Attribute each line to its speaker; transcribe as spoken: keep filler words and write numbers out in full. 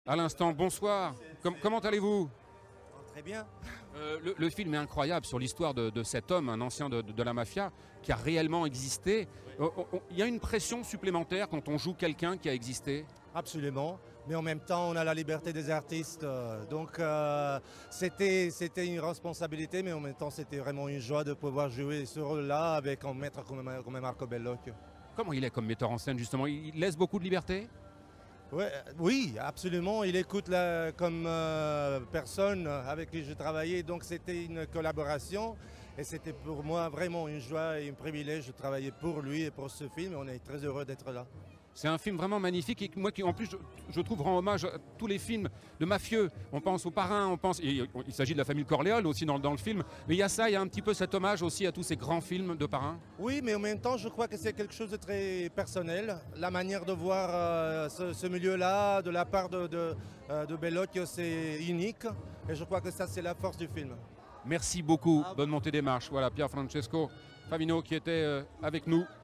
Speaker 1: à l'instant. Bonsoir, Com comment allez-vous?
Speaker 2: Très bien.
Speaker 1: Euh, le, le film est incroyable sur l'histoire de, de cet homme, un ancien de, de, de la mafia, qui a réellement existé. Il euh, y a une pression supplémentaire quand on joue quelqu'un qui a existé?
Speaker 2: Absolument. Mais en même temps, on a la liberté des artistes. Donc, euh, c'était c'était une responsabilité, mais en même temps, c'était vraiment une joie de pouvoir jouer ce rôle-là avec un maître comme, comme Marco Bellocchio.
Speaker 1: Comment il est comme metteur en scène, justement? Il laisse beaucoup de liberté?
Speaker 2: Ouais, oui, absolument. Il écoute la, comme euh, personne avec qui je travaillais. Donc, c'était une collaboration. Et c'était pour moi vraiment une joie et un privilège de travailler pour lui et pour ce film. On est très heureux d'être là.
Speaker 1: C'est un film vraiment magnifique et moi qui en plus je, je trouve rend hommage à tous les films de mafieux. On pense aux Parrains, on pense, et il s'agit de la famille Corleone aussi dans, dans le film, mais il y a ça, il y a un petit peu cet hommage aussi à tous ces grands films de Parrains.
Speaker 2: Oui, mais en même temps je crois que c'est quelque chose de très personnel. La manière de voir euh, ce, ce milieu-là de la part de, de, euh, de Bellocchio, c'est unique et je crois que ça c'est la force du film.
Speaker 1: Merci beaucoup, bonne montée des marches. Voilà, Pier Francesco Favino qui était euh, avec nous.